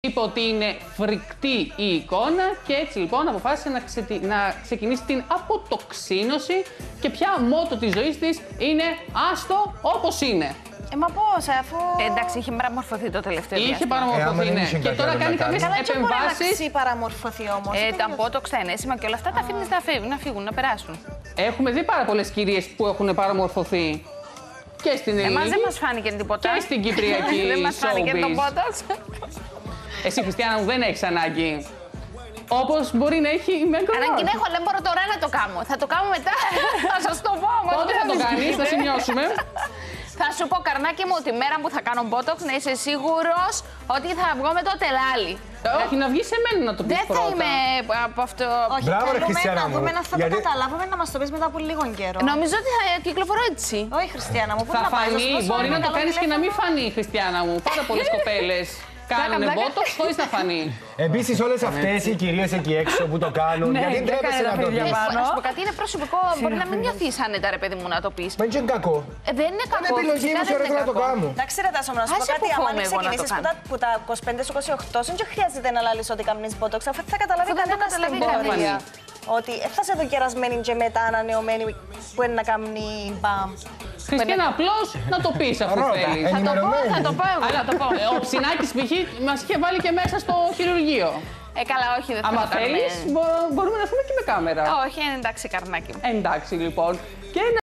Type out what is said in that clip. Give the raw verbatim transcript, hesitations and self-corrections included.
Είπε ότι είναι φρικτή η εικόνα και έτσι λοιπόν αποφάσισε να, ξε... να ξεκινήσει την αποτοξίνωση και πια μότο της ζωής της είναι άστο όπως είναι. Ε, μα πώς, αφού... Ε, εντάξει, είχε παραμορφωθεί το τελευταίο είχε διάστημα. παραμορφωθεί, ε, ναι. Και τώρα κάνει κάποιες επεμβάσεις. Έχει παραμορφωθεί όμως. Ε, τα μπότοξ, τα ενέσιμα και όλα αυτά τα αφήνεις να φύγουν, να φύγουν, να περάσουν. Έχουμε δει πάρα πολλές κυρίες που έχουν παραμορφωθεί. Και στην ελληνική. Εμάς δεν μας φάνηκε τίποτα. Και στην κυπριακή δεν μας φάνηκε το μπότοξ. Εσύ, Χριστιανά μου, δεν έχεις ανάγκη. Όπως μπορεί να έχει η Μέγκαν Μάρκλ. Ανάγκη έχω, αλλά δεν μπορώ τώρα να το κάνω. Θα το κάνω μετά. Θα σας το πω όμως. Πότε θα το κάνεις, να σημειώσουμε. Θα σου πω, καρνάκι μου, τη μέρα που θα κάνω μπότοξ να είσαι σίγουρος ότι θα βγω με το τελάλι. Όχι, να βγει σε μένα να το πεις δεν πρώτα. Δεν θα είμαι από αυτό. Όχι, μπράβο, ρε, Χριστιανά μου. Να θα γιατί... το καταλάβουμε να μας το πεις μετά από λίγο καιρό. Νομίζω ότι θα κυκλοφορώ έτσι. Όχι, Χριστιανά μου, πού θα να πάει, φανεί, μπορεί να το κάνεις και να μην φανεί, Χριστιανά μου. Πάρα πολλές κοπέλες κάνουν μπότοξ χωρίς να φανεί. Επίσης, όλες αυτές οι κυρίες εκεί έξω που το κάνουν, γιατί ντρέπεσαι να το δεις. Να σου πω κάτι, είναι προσωπικό. Μπορεί να μην νιώθεις άνετα, ρε παιδί μου, να το πεις. Μα είναι κακό. Δεν είναι κακό. Είναι επιλογή μου, θεωρώ να το κάνω. Εντάξει, ρε Τάσο, να σου πω κάτι. Αν ξεκινήσεις που τα είκοσι πέντε είκοσι οκτώ, δεν χρειάζεται να λάλεις ότι κάνεις μπότοξ, αφού θα καταλάβει κανένα στην πορεία. Ότι θα σε δω κερασμένη και μετά ανανεωμένη που είναι να κάνει μπαμ. Χριστίνα, απλώς να το πεις αφού θέλεις. Θα το πω, θα το πω εγώ. Αλλά το πω. Ο Ψινάκης π.χ. μας είχε βάλει και μέσα στο χειρουργείο. Ε, καλά, όχι, δεν θα άμα το κάνουμε. θέλεις, μπορούμε να πούμε και με κάμερα. Όχι, εντάξει, καρνάκι μου. Εντάξει, λοιπόν. Και